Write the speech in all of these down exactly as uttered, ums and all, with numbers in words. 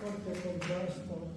forte contrasto.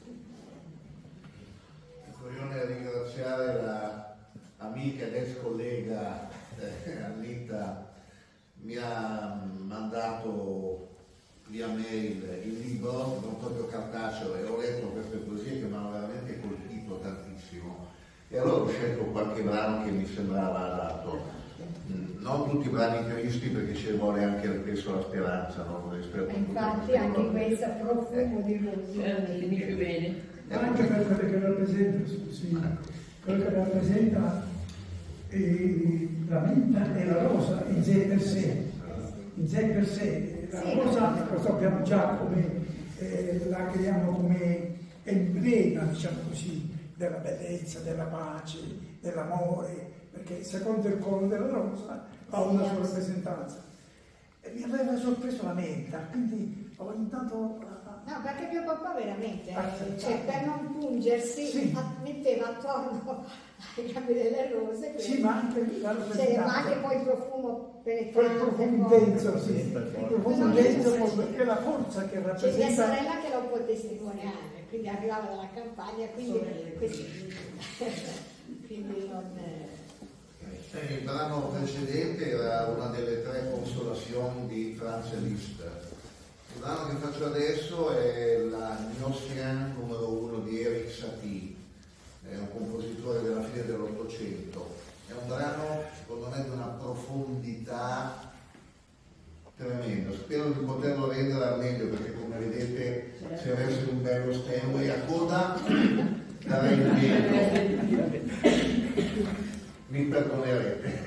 Voglio ringraziare la amica ed ex collega eh, Anita, mi ha mandato via mail il libro, non proprio cartaceo, e ho letto queste poesie che mi hanno veramente colpito tantissimo, e allora ho scelto qualche brano che mi sembrava adatto. Non tutti i brani tristi, perché ci vuole anche penso la speranza, no? Infatti anche questa profumo di rosina finisce bene. Anche per quello che rappresenta, scusi, quello che rappresenta eh, la menta e la rosa in sé per sé, in sé per sé. La rosa lo sappiamo già come, eh, la creiamo come emblema, diciamo così, della bellezza, della pace, dell'amore, perché secondo il colore della rosa ha una sua rappresentanza. E mi aveva sorpreso la menta, quindi ho intanto... No, perché mio papà veramente, Ah, eh, cioè, per non pungersi, sì. a- metteva attorno ai campi delle rose. Sì, ma anche la Cioè, rappresentanza. ma anche poi il profumo Poi penetrante. il profumo poi- intenso, sì, il profumo intenso perché è la forza che C'è mia rappresenta. sorella che lo può testimoniare, quindi arrivava dalla campagna, quindi, quindi, quindi non... Eh, il brano precedente era una delle tre consolazioni di Franz Liszt. Il brano che faccio adesso è la Gnossian numero uno di Erik Satie, è un compositore della fine dell'Ottocento. È un brano, secondo me, di una profondità tremenda. Spero di poterlo rendere al meglio, perché come vedete, se avessi un bello Steinway a coda, darei il meglio. Mi perdonerete.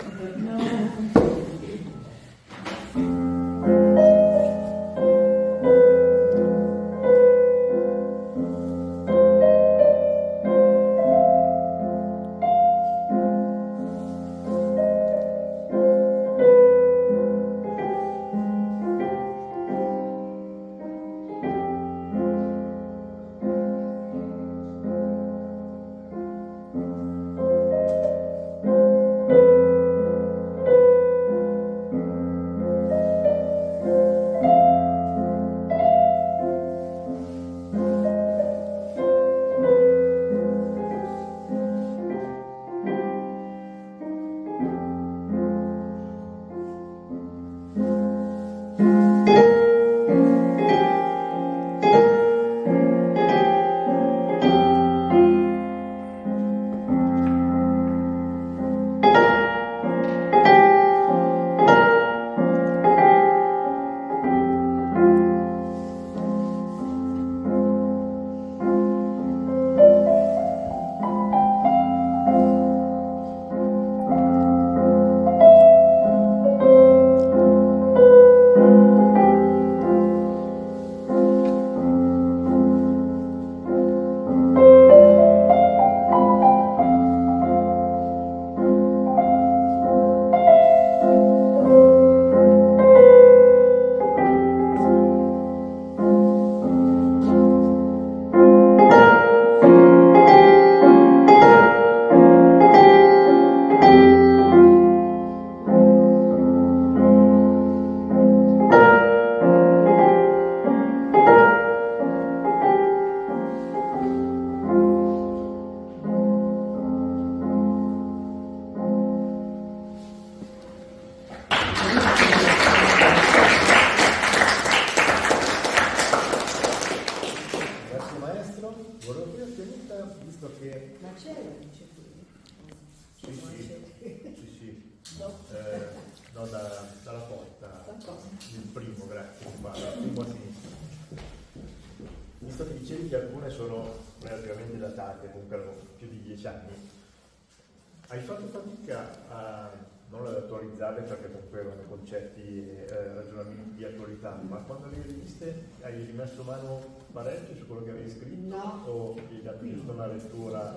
Hai fatto fatica a non ad attualizzarle, perché comunque erano concetti e eh, ragionamenti di attualità, ma quando le hai riviste hai rimesso mano parecchio su quello che avevi scritto? No. O gli hai dato giusto una lettura?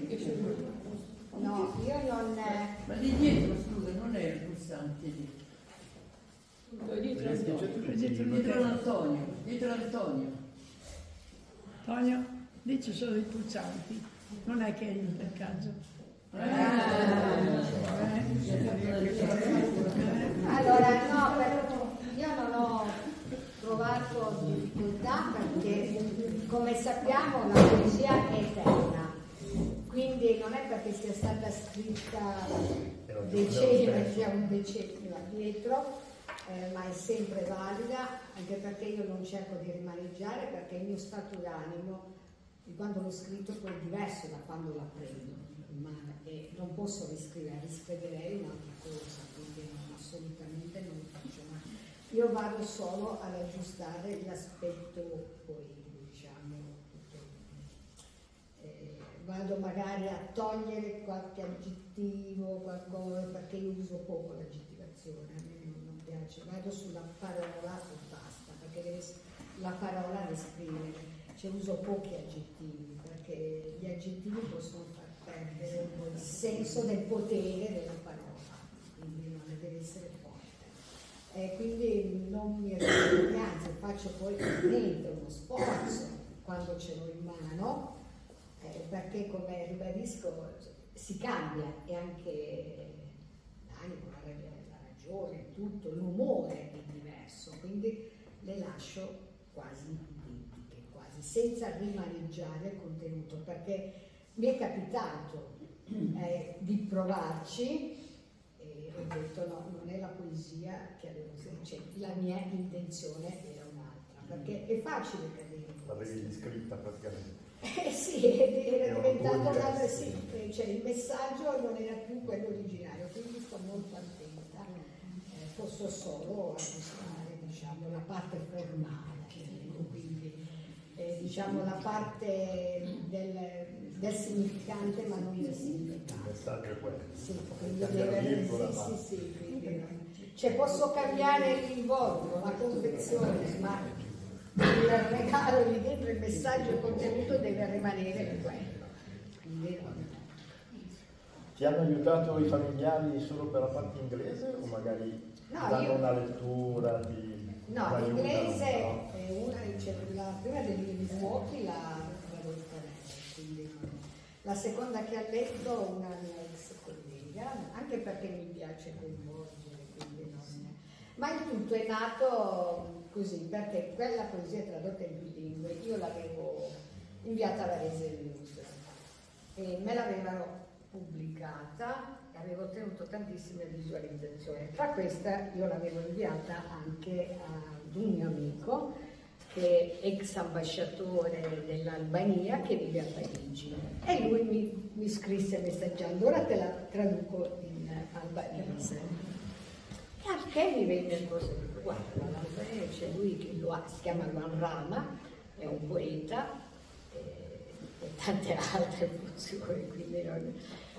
No, io non... Ma lì dietro, scusa, non è il pulsante lì. Dietro, dietro l'Antonio, dietro l'Antonio. Antonio, lì ci sono i pulsanti, non è che eri per caso. Allora, no, però io non ho trovato difficoltà perché, come sappiamo, la poesia è eterna, quindi non è perché sia stata scritta decenni, mettiamo un decennio addietro, eh, ma è sempre valida, anche perché io non cerco di rimaneggiare, perché il mio stato d'animo di quando l'ho scritto poi è diverso da quando la prendo in mano e non posso riscrivere, riscriverei un'altra cosa, quindi non, assolutamente non lo faccio mai. Io vado solo ad aggiustare l'aspetto poetico, diciamo, eh, vado magari a togliere qualche aggettivo, qualcosa, perché io uso poco l'aggettivazione, a me non, non piace, vado sulla parola e basta, perché deve, la parola descrive. Cioè, uso pochi aggettivi, perché gli aggettivi possono far perdere un po' il senso del potere della parola, quindi non deve essere forte. Eh, quindi non mi rendo, anzi faccio poi veramente uno sforzo quando ce l'ho in mano, eh, perché come ribadisco si cambia e anche l'animo, la, la ragione, tutto, l'umore è diverso, quindi le lascio quasi senza rimaneggiare il contenuto, perché mi è capitato eh, di provarci e ho detto no, non è la poesia che avevo, cioè, la mia intenzione era un'altra, perché è facile cadere. L'avevi scritta praticamente. Eh sì, era diventato una, sì, cioè il messaggio non era più quello originario, quindi sto molto attenta, eh, posso solo aggiustare, diciamo, la parte formale. Eh, diciamo la parte del, del significante ma non del significato. Il messaggio è quello. Sì, quindi deve, sì, sì, sì, quindi, cioè posso cambiare l'involucro, la confezione, ma il regalo lì dentro, il messaggio, il contenuto deve rimanere quello. Quindi, ti hanno aiutato i familiari solo per la parte inglese o magari no, danno io... una lettura di... No, l'inglese è una, cioè, la prima dei miei fuochi l'ha tradotta lei, quindi la seconda che ha letto una mia ex collega, anche perché mi piace coinvolgere, quindi non... ma il tutto è nato così, perché quella poesia tradotta in bilingue io l'avevo inviata alla Rese News e me l'avevano pubblicata, avevo ottenuto tantissime visualizzazioni. Tra questa io l'avevo inviata anche ad un mio amico che è ex ambasciatore dell'Albania che vive a Parigi e lui mi, mi scrisse messaggiando, ora te la traduco in albanese. E anche mi venne così, guarda, l'Albania c'è lui che lo ha, si chiama Luan Rama, è un poeta e, e tante altre funzioni, quindi non...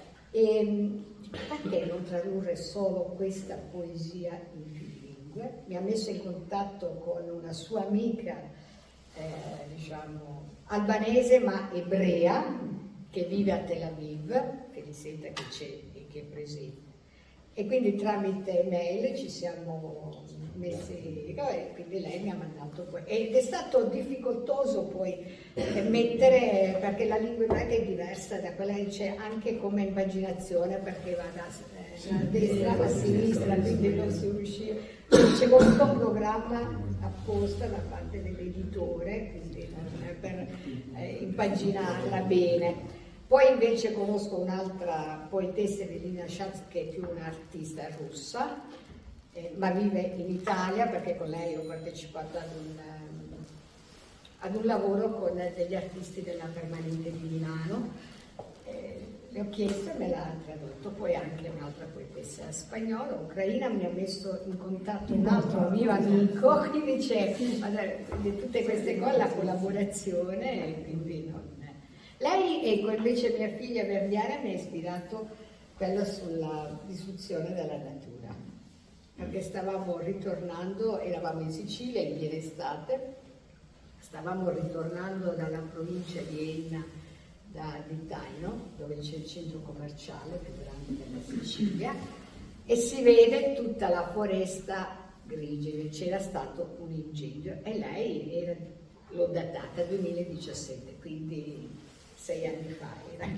E perché non tradurre solo questa poesia in più lingue? Mi ha messo in contatto con una sua amica, eh, diciamo, albanese ma ebrea, che vive a Tel Aviv, che mi senta che c'è e che è presente. E quindi tramite mail ci siamo messi, e quindi lei mi ha mandato poi. Ed è stato difficoltoso poi mettere, perché la lingua ebraica è diversa da quella che c'è anche come impaginazione, perché va da, eh, da destra a sinistra, quindi non si riusciva. C'è voluto un programma apposta da parte dell'editore, quindi per eh, impaginarla bene. Poi invece conosco un'altra poetessa, Evelina Schatz, che è più un'artista russa, eh, ma vive in Italia, perché con lei ho partecipato ad un, um, ad un lavoro con degli artisti della Permanente di Milano. Eh, le ho chiesto e me l'ha tradotto. Poi anche un'altra poetessa spagnola, ucraina, mi ha messo in contatto un altro mio amico, quindi c'è tutte queste cose, la collaborazione, e quindi non... Lei, ecco, invece mia figlia Verdiana mi ha ispirato quello sulla distruzione della natura, perché stavamo ritornando, eravamo in Sicilia in piena estate, stavamo ritornando dalla provincia di Enna, da, di Taino, dove c'è il centro commerciale più grande della Sicilia, e si vede tutta la foresta grigia, c'era stato un incendio e lei era, l'ho datata duemiladiciassette, quindi sei anni fa era.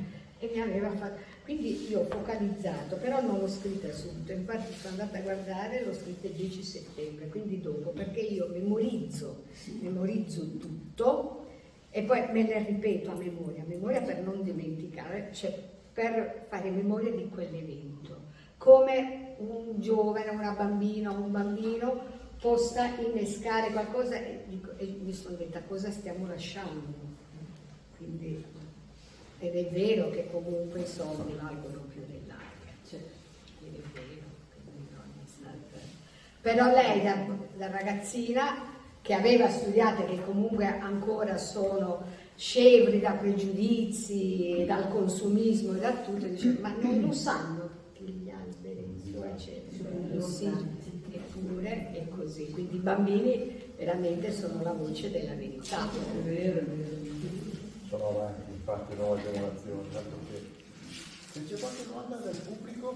e mi aveva fatto, quindi io ho focalizzato, però non l'ho scritta subito, infatti sono andata a guardare, l'ho scritta il dieci settembre, quindi dopo, perché io memorizzo, memorizzo tutto e poi me le ripeto a memoria, a memoria per non dimenticare, cioè per fare memoria di quell'evento, come un giovane, una bambina, un bambino possa innescare qualcosa e, dico, e mi sono detta cosa stiamo lasciando, quindi, ed è vero che comunque i soldi valgono più dell'aria, cioè, è vero, è stata... però lei da, da ragazzina che aveva studiato e che comunque ancora sono scevri da pregiudizi, dal consumismo e da tutto, dice ma non lo sanno che gli alberi eccetera, sì, eppure è così, quindi i bambini veramente sono la voce della verità. È vero, è vero. Sono avanti, infatti, nuova generazione, tanto che... Se c'è qualche domanda del pubblico?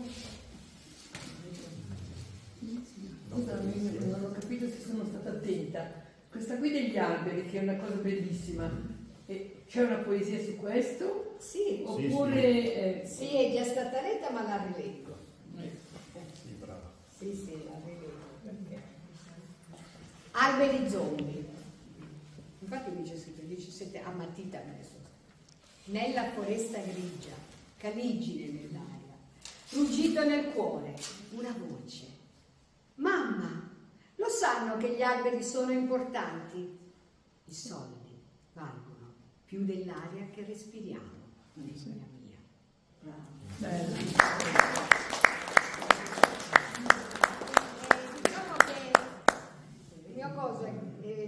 Scusa, non ho capito se sono stata attenta. Questa qui degli alberi, che è una cosa bellissima, e c'è una poesia su questo? Sì, Oppure... sì. Eh, sì, è già stata letta ma la rileggo. Sì, brava. Sì, sì, la rileggo perché... Alberi zombie. Infatti mi dice sempre, dice siete a matita adesso. Nella foresta grigia, caligine nell'aria, ruggito nel cuore, una voce. Mamma, lo sanno che gli alberi sono importanti? I soldi valgono più dell'aria che respiriamo, figlia mia. Bella. Eh, diciamo che il mio cosa è,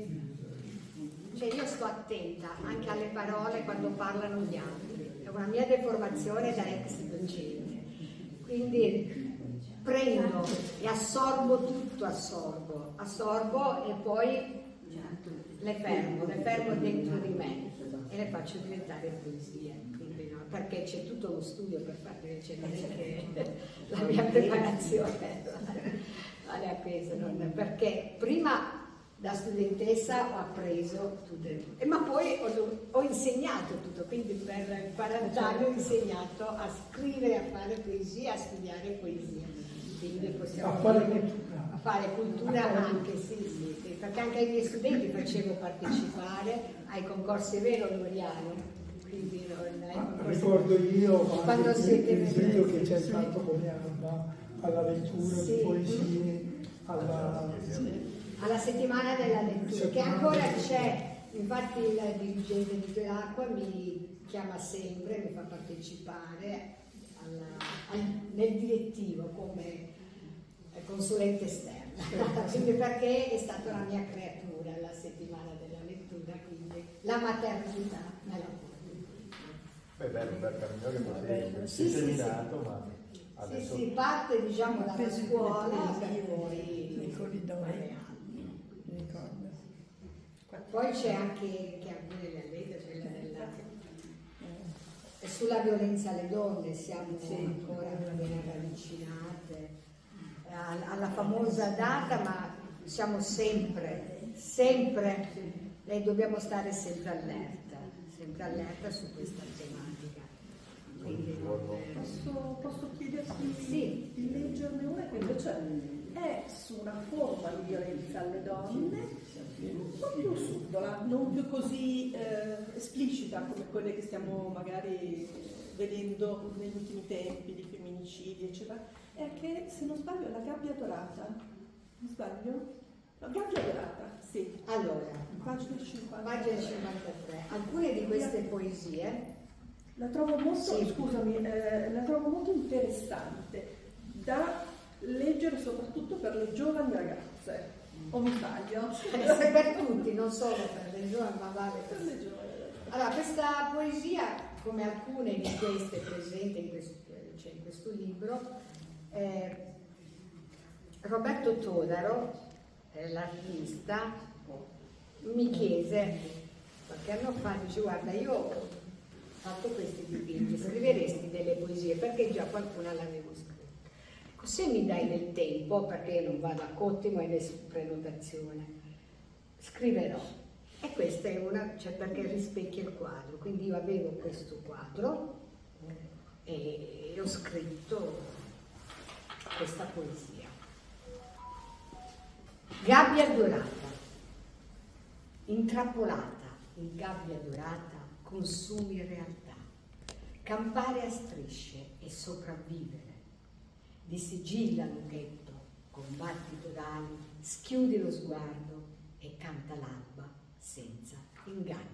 cioè io sto attenta anche alle parole quando parlano gli altri, è una mia deformazione da ex docente, quindi prendo e assorbo tutto, assorbo, assorbo e poi le fermo, le fermo dentro di me e le faccio diventare poesie, quindi no, perché c'è tutto lo studio per farle, cioè non è che la mia preparazione vale a peso, non, perché prima da studentessa ho appreso tutte, e, ma poi ho, ho insegnato tutto, quindi per quaranta anni ho insegnato a scrivere, a fare poesia, a studiare poesia, quindi possiamo A fare dire, cultura. a fare cultura anche, sì, sì, sì, perché anche ai miei studenti facevo partecipare ai concorsi, è vero Loriano? Quindi non, ai Ah, concorsi- ricordo io Quando quando siete il esempio che venuti, c'è sì. stato come Alba alla lettura Sì. di poesie, alla... alla settimana della lettura, che ancora c'è, infatti il dirigente di Tuelacqua mi chiama sempre, mi fa partecipare alla- al- nel direttivo come consulente esterna, quindi perché è stata la mia creatura la settimana della lettura, quindi la maternità me la porto. Beh, bello, bello, bello che poi sei Sì, sì, seminato, ma Sì, adesso... sì, parte diciamo dalla Penso che scuola le per poesie poi nei corridoi. Mi ricordo. poi c'è anche, che alcune le avete, quella della... E sulla violenza alle donne siamo ancora ben ravvicinate alla, alla famosa data, ma siamo sempre, sempre, e dobbiamo stare sempre allerta, sempre allerta su questa tematica. Quindi, eh, Posso, posso chiederti Sì. di leggerne una che invece è su una forma di violenza alle donne, un po' più subdola, non più così eh, esplicita come quelle che stiamo magari vedendo negli ultimi tempi di femminicidi, eccetera. È che, se non sbaglio, è la gabbia dorata. Non sbaglio? La gabbia dorata, sì. allora, Pagina cinquanta. pagina cinquantatré, alcune di queste poesie, La trovo molto, Sì. scusami, eh, la trovo molto interessante da leggere soprattutto per le giovani ragazze. O mi sbaglio? per tutti, non solo per le giovani, ma vale per Per le giovani ragazze. Allora, questa poesia, come alcune di queste presenti in questo, cioè in questo libro, eh, Roberto Todaro, eh, l'artista, mi chiese qualche anno fa, dice guarda io ho fatto questi dipinti, scriveresti delle poesie perché già qualcuna l'avevo scritta. Ecco, se mi dai del tempo, perché io non vado a Cottimo e nessun prenotazione, scriverò. E questa è una, cioè perché rispecchia il quadro, quindi io avevo questo quadro eh, e ho scritto questa poesia. Gabbia dorata, intrappolata in gabbia dorata, consumi realtà, campare a strisce e sopravvivere, di sigilla lunghetto, con battito d'ali, schiudi lo sguardo e canta l'alba senza inganni.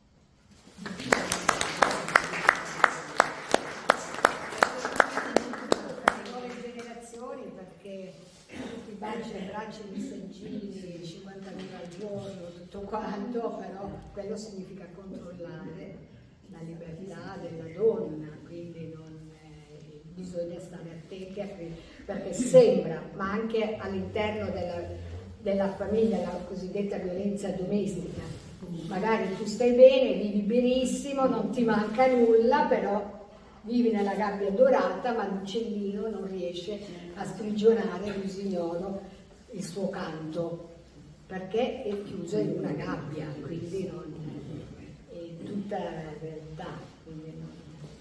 Per le nuove generazioni, perché tutti i baci e bracci messaggini, cinquantamila al giorno, tutto quanto, però quello significa controllare la libertà della donna, quindi non, eh, bisogna stare attenti a que- perché sembra, ma anche all'interno della, della famiglia, la cosiddetta violenza domestica, magari tu stai bene, vivi benissimo, non ti manca nulla, però vivi nella gabbia dorata, ma l'uccellino non riesce a sprigionare l'usignolo il suo canto, perché è chiuso in una gabbia, quindi non è tutta la realtà. Quindi non...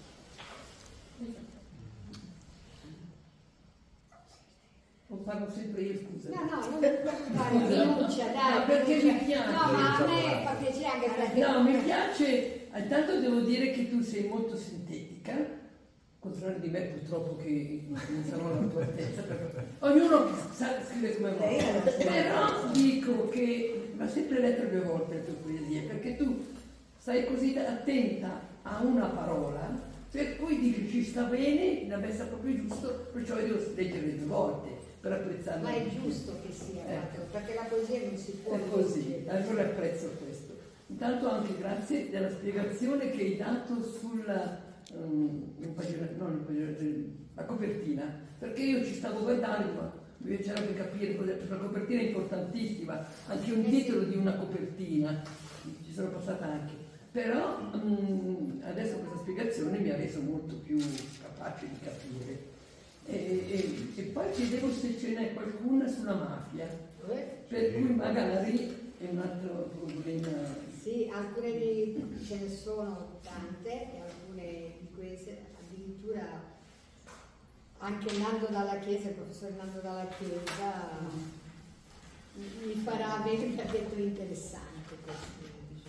Non parlo sempre io, scusa. No, no, non mi preoccupare, Miuccia, dai. No, perché mi piace. No, ma a me fa piacere anche perché... No, mi piace. Intanto devo dire che tu sei molto sintetica, contrario di me purtroppo che non sarò alla tua altezza, perché ognuno sa scrivere come vuole. Però dico che va sempre letto due volte le tue poesie, perché tu stai così attenta a una parola, per cui dici ci sta bene, l'ha messa proprio giusto, perciò io devo leggere due volte per apprezzarla. Ma è giusto che sia, ecco. Perché la poesia non si può... È così, allora apprezzo questo. Intanto anche grazie della spiegazione che hai dato sulla um, impagina, non impagina, la copertina, perché io ci stavo guardando, ma mi piacerebbe capire cosa, la copertina è importantissima, anche un titolo di una copertina, ci sono passata anche, però um, adesso questa spiegazione mi ha reso molto più capace di capire. E, e, e poi chiedevo se ce n'è qualcuna sulla mafia, per cui magari è un altro problema. Sì, alcune di, ce ne sono tante, e alcune di queste addirittura anche Nando Dalla Chiesa, il professor Nando Dalla Chiesa mi farà avere un capitolo interessante questo,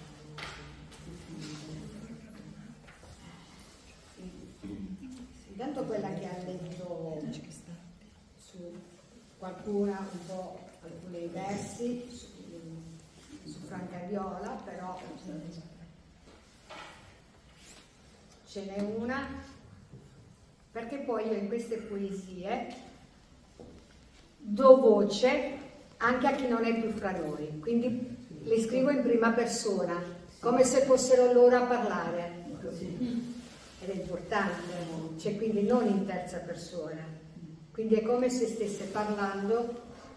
diciamo. Intanto quella che ha letto su qualcuna, un po' alcuni versi su, su Franca Viola, però ce n'è una, perché poi io in queste poesie do voce anche a chi non è più fra noi, quindi le scrivo in prima persona, come se fossero loro a parlare. Ed è importante, cioè quindi non in terza persona, quindi è come se stesse parlando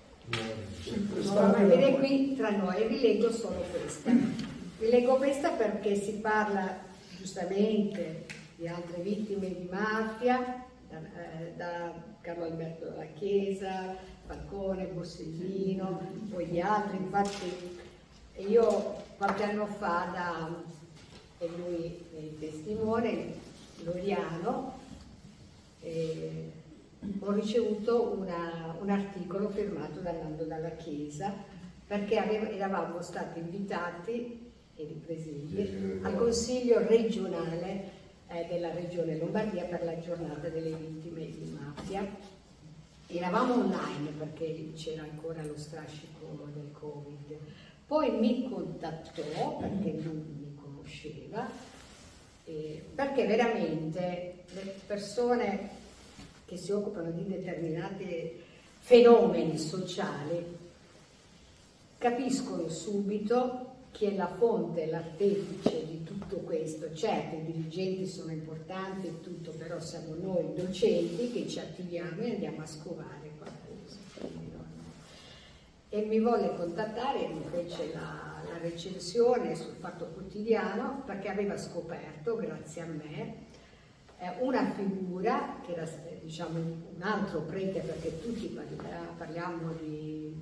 ed è qui tra noi. E vi leggo solo questa, vi leggo questa perché si parla giustamente di altre vittime di mafia, da, eh, da Carlo Alberto Dalla Chiesa, Falcone, Borsellino, poi gli altri. Infatti io qualche anno fa, da, e lui è il testimone, Loriano, eh, ho ricevuto una, un articolo firmato da Nando Dalla Chiesa, perché aveva, eravamo stati invitati e ripresi al Consiglio regionale eh, della Regione Lombardia per la giornata delle vittime di mafia. Eravamo online perché c'era ancora lo strascico del Covid. Poi mi contattò perché non mi conosceva, eh, perché veramente le persone che si occupano di determinati fenomeni sociali capiscono subito chi è la fonte, l'artefice di tutto questo. Certo, i dirigenti sono importanti e tutto, però siamo noi docenti che ci attiviamo e andiamo a scovare qualcosa. E mi volle contattare, mi fece la, la recensione sul Fatto Quotidiano, perché aveva scoperto, grazie a me, eh, una figura che era, diciamo, un altro prete, perché tutti parliamo di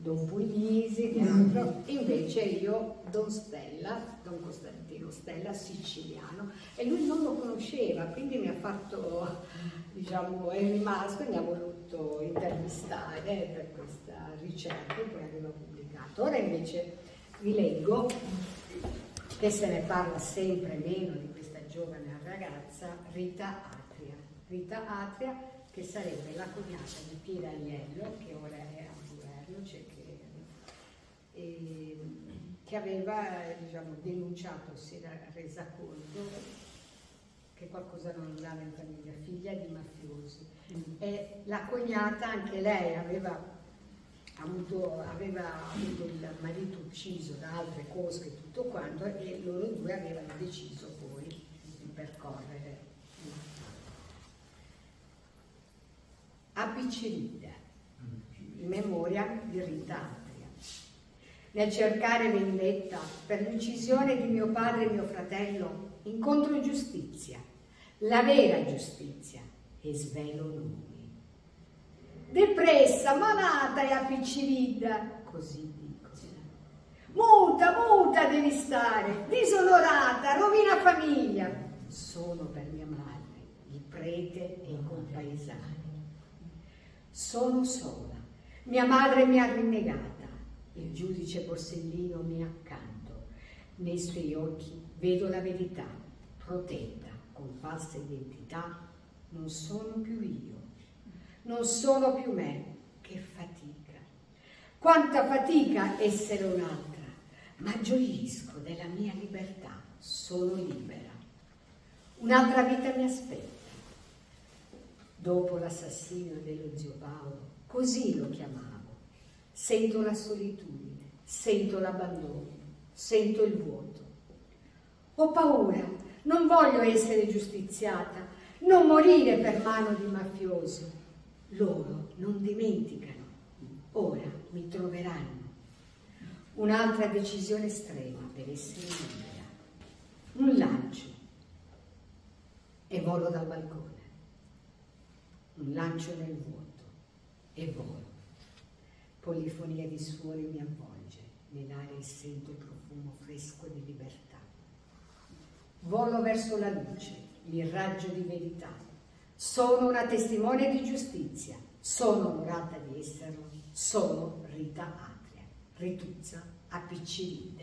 Don Puglisi, di altro. Invece io Don Stella, Don Costantino Stella, siciliano, e lui non lo conosceva, quindi mi ha fatto, diciamo, è rimasto e mi ha voluto intervistare per questa ricerca e poi aveva pubblicato. Ora invece vi leggo, che se ne parla sempre meno di questa giovane ragazza, Rita Atria. Rita Atria, che sarebbe la cognata di Piera Agnello, che ora è a governo, cioè che, e, che aveva, diciamo, denunciato, si era resa conto che qualcosa non andava in famiglia, figlia di mafiosi. Mm. E la cognata, anche lei, aveva avuto, aveva avuto il marito ucciso da altre cose e tutto quanto, e loro due avevano deciso poi di percorrere a Piccerida, in memoria di Rita Atria. Nel cercare vendetta per l'uccisione di mio padre e mio fratello, incontro giustizia, la vera giustizia, e svelo nomi. Depressa, malata e a Piccerida, così dico. Muta, muta devi stare, disonorata, rovina famiglia. Solo per mia madre, il prete e i compaesani. Sono sola, mia madre mi ha rinnegata, il giudice Borsellino mi è accanto, nei suoi occhi vedo la verità, protetta con falsa identità, non sono più io, non sono più me, che fatica, quanta fatica essere un'altra, ma gioisco della mia libertà, sono libera, un'altra vita mi aspetta. Dopo l'assassinio dello zio Paolo, così lo chiamavo, sento la solitudine, sento l'abbandono, sento il vuoto. Ho paura, non voglio essere giustiziata, non morire per mano di mafiosi. Loro non dimenticano, ora mi troveranno. Un'altra decisione estrema per essere libera. Un lancio e volo dal balcone. Un lancio nel vuoto e volo. Polifonia di suoni mi avvolge, nell'aria sento il profumo fresco di libertà. Volo verso la luce, il raggio di verità. Sono una testimone di giustizia, sono onorata di esserlo, sono Rita Atria, Rituzza a Piccerida.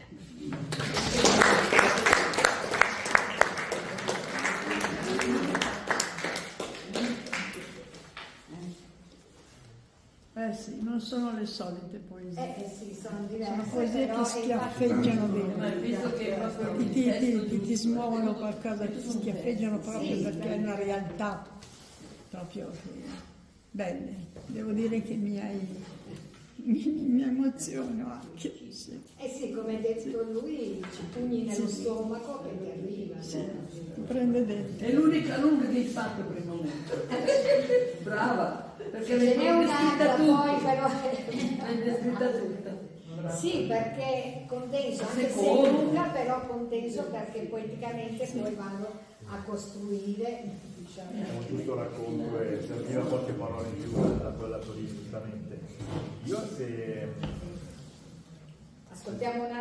Eh sì, non sono le solite poesie. Eh sì, sono diverse. Sono poesie che schiaffeggiano bene. Visto che proprio Ti, ti, ti, ti, ti smuovono qualcosa, ti schiaffeggiano proprio sì, perché è una realtà proprio che... belle. Devo dire che mi hai... mi, mi emoziono anche. Sì. Eh sì, come ha detto lui, ci pugni nello Sì. stomaco che ti arriva. Sì, ti prende dentro. è l'unica lunga che hai fatto per il momento. Brava, perché Ce l'hai n'è un'altra descritta poi, tutta. però... L'hai descritta tutta. Brava. Sì, perché condenso, anche se è Secondo. lunga, però condenso perché poeticamente poi vanno a costruire, diciamo. È un giusto racconto e serviva qualche parola in più a quella tua giustamente. Io se... Ascoltiamo una